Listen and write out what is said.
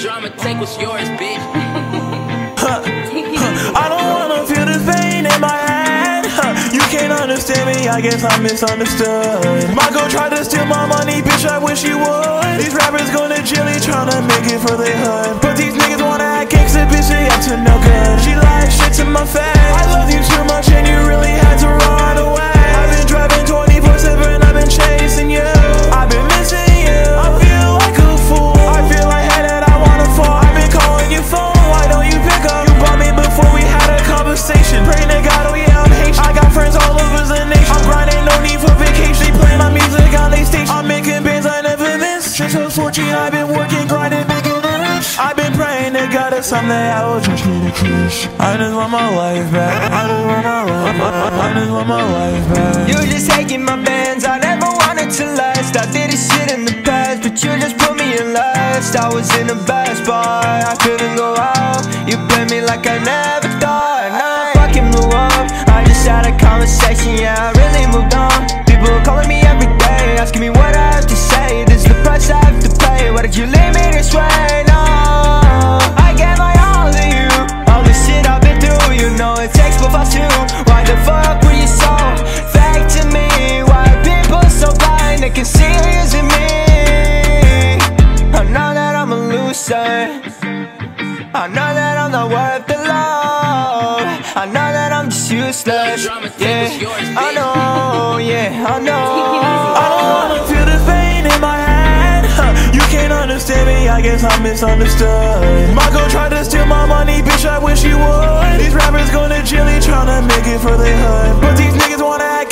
drama, take what's yours, bitch. I don't wanna feel this pain in my head. You can't understand me, I guess I'm misunderstood. My girl tried to steal my money, bitch, I wish you would. These rappers going to jail, they tryna make it for their hood. But these niggas wanna act gangsta, bitch, they up to no good. She lied shit to my face. I love you too much and you really had to run away. I've been driving 24/7, I've been chasing you. I've been missing you, I feel like a fool. I feel like headed, I wanna fall. I've been calling your phone, why don't you pick up? You bought me before we had a conversation. Pray to God, oh yeah, I'm Haitian. I got friends all over the nation. I'm grinding, no need for vacation. They play my music on they station. I'm making bands I never miss. Since I was 14, I've been working, grinding, making it rich. I've been praying to God that someday I will just get a kiss. I just want my life back. I just want my life back. I just want my life back. You just taking my bands, I never wanted to last. I did this shit in the past, but you just put me in last. I was in a bad spot, I couldn't go out. You played me like I never thought. Now I fucking blew up. I just had a conversation, yeah, I really moved on. People calling me every day, asking me what I have to say. This is the price I have to pay. Why did you leave me this way? No, I gave my all to you. All the shit I've been through, you know it takes both of us too. Why the fuck were you so fake to me? Why are people so blind, they can see you're using me? I know that I'm a loser, I know that I'm not worth the love, I know that I'm just useless. Yeah, I know, yeah, I know. I don't wanna feel this pain in my head. You can't understand me, I guess I'm misunderstood. My girl tried to steal my money, bitch, I wish you would. These rappers going to jail, they tryna make it for their hood. But these niggas wanna act